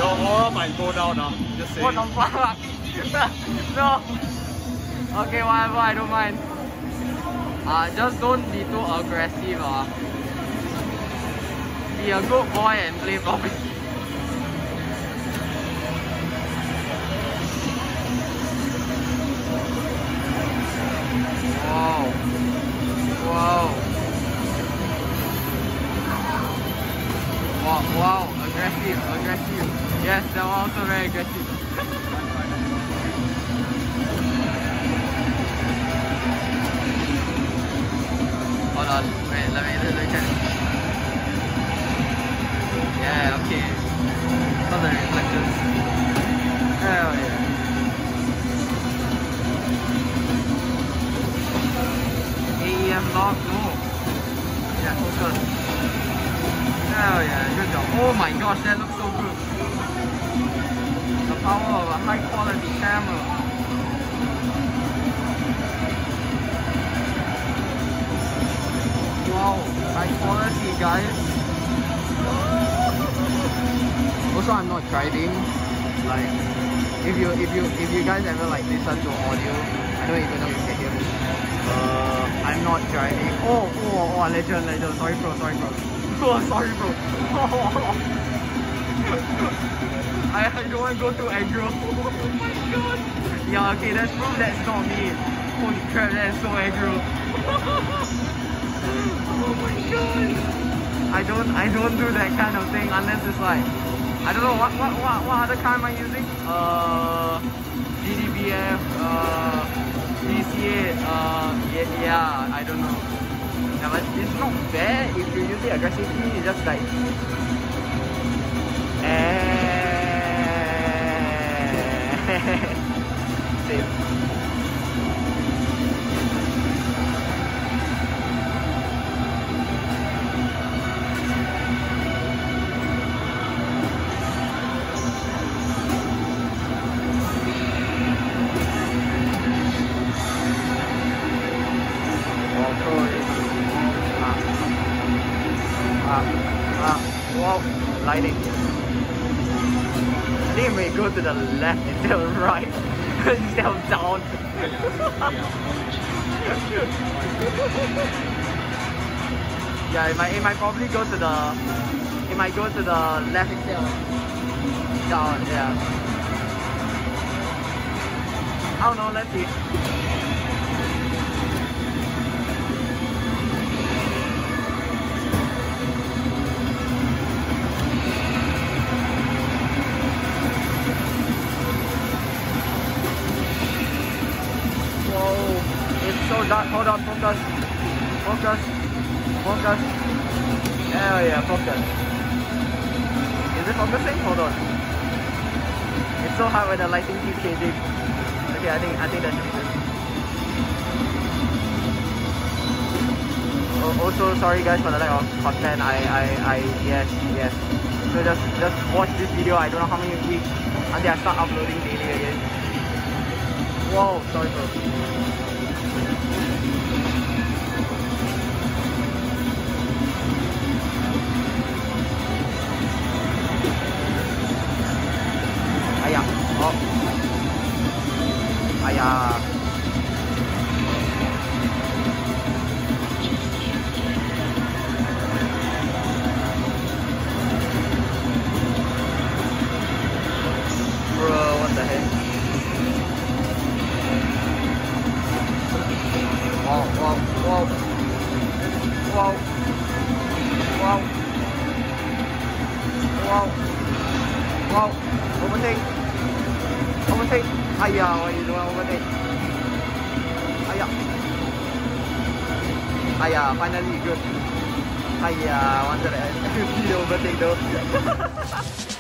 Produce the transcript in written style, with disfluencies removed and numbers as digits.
Your aura might go down now. Just saying. What the fuck? No. Okay, whatever, I don't mind. Just don't be too aggressive. Be a good boy and play properly. Wow. Wow. Wow, wow, aggressive, aggressive. Yes, that was also very aggressive. Hold on, wait, let me check. Yeah, okay. Not the reflections. Hell yeah. AEM lock, no. Yeah, focus. Hell yeah, good job. Oh my gosh, that looks so good. The power of a high quality camera. Wow, high quality, guys. Also, I'm not driving. Like, if you guys ever like listen to audio, I don't even know if you can hear me. I'm not driving. Oh, legend. Sorry, bro. Oh, sorry, bro. I don't want to go too aggro. Oh my god. Yeah, okay, that's proof that's not me. Holy crap, that is so aggro. Oh my god. I don't do that kind of thing unless it's like, I don't know what other car am I using? GDBF, DC8, yeah, I don't know. Yeah, but it's not bad if you use it aggressively. It's just like safe. Wow, lighting. I think it may go to the left instead of right, instead of down. Yeah, it might probably go to the left instead of down. Yeah. I don't know. Let's see. So dark, hold on, focus. Hell yeah, focus. Is it focusing? Hold on. It's so hard when the lighting keeps changing. Okay, I think that should be good. Also, sorry guys for the lack of content. Yes. So just watch this video. I don't know how many weeks until I start uploading daily again. Whoa, sorry bro. Bro, what the heck? Wow. Overtake. Hiya, what are you doing? Overtake. Hiya, finally good. Hiya, wanted to overtake though.